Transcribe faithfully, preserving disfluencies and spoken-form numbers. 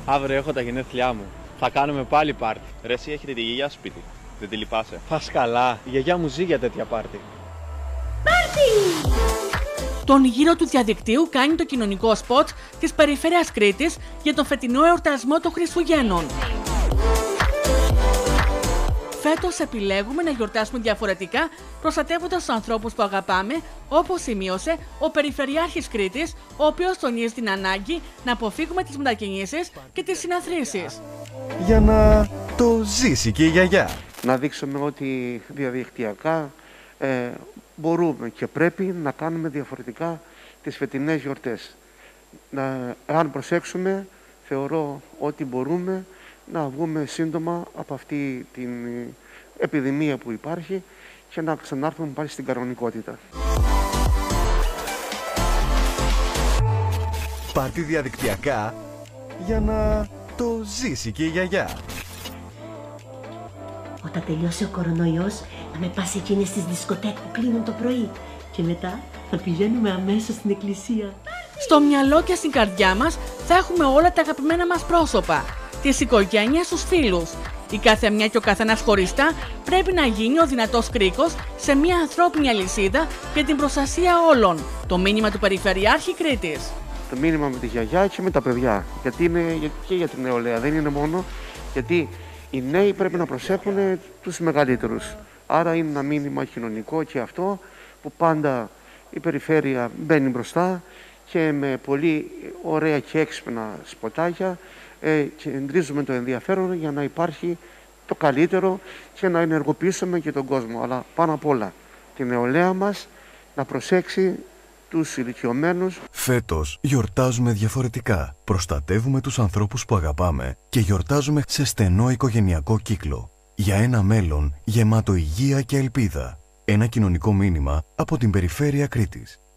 Αύριο έχω τα γενέθλιά μου. Θα κάνουμε πάλι πάρτι. Ρε εσύ έχετε τη γιαγιά σπίτι. Δεν τη λυπάσαι? Πας καλά. Η γιαγιά μου ζει για τέτοια πάρτι. Πάρτι! Τον γύρο του διαδικτύου κάνει το κοινωνικό σποτ της περιφέρειας Κρήτης για τον φετινό εορτασμό των Χριστουγέννων. Φέτος επιλέγουμε να γιορτάσουμε διαφορετικά, προστατεύοντας τους ανθρώπους που αγαπάμε, όπως σημείωσε ο Περιφερειάρχης Κρήτης, ο οποίος τονίζει την ανάγκη να αποφύγουμε τις μετακινήσεις και τις συναθρήσεις. Για να το ζήσει και η γιαγιά. Να δείξουμε ότι διαδικτυακά ε, μπορούμε και πρέπει να κάνουμε διαφορετικά τις φετινές γιορτές. Να, αν προσέξουμε, θεωρώ ότι μπορούμε να βγούμε σύντομα από αυτή την επιδημία που υπάρχει και να ξανάρθουμε πάλι στην κανονικότητα. Πάρτι διαδικτυακά για να το ζήσει και η γιαγιά. Όταν τελειώσει ο κορονοϊός, να με πας εκείνες τις δισκοτέκ που κλείνουν το πρωί. Και μετά θα πηγαίνουμε αμέσως στην εκκλησία. Στο μυαλό και στην καρδιά μας θα έχουμε όλα τα αγαπημένα μας πρόσωπα, τις οικογένειες, τους φίλους. Η κάθε μια και ο καθένας χωριστά πρέπει να γίνει ο δυνατός κρίκος σε μια ανθρώπινη αλυσίδα για την προστασία όλων. Το μήνυμα του Περιφερειάρχη Κρήτης. Το μήνυμα με τη γιαγιά και με τα παιδιά. Γιατί είναι και για την νεολαία, δεν είναι μόνο. Γιατί οι νέοι πρέπει να προσέχουν τους μεγαλύτερους. Άρα είναι ένα μήνυμα κοινωνικό και αυτό που πάντα η περιφέρεια μπαίνει μπροστά και με πολύ ωραία και έξυπνα σποτάκια ε, κεντρίζουμε το ενδιαφέρον για να υπάρχει το καλύτερο και να ενεργοποιήσουμε και τον κόσμο. Αλλά πάνω απ' όλα τη νεολαία μας να προσέξει τους ηλικιωμένους. Φέτος γιορτάζουμε διαφορετικά. Προστατεύουμε τους ανθρώπους που αγαπάμε και γιορτάζουμε σε στενό οικογενειακό κύκλο. Για ένα μέλλον γεμάτο υγεία και ελπίδα. Ένα κοινωνικό μήνυμα από την Περιφέρεια Κρήτης.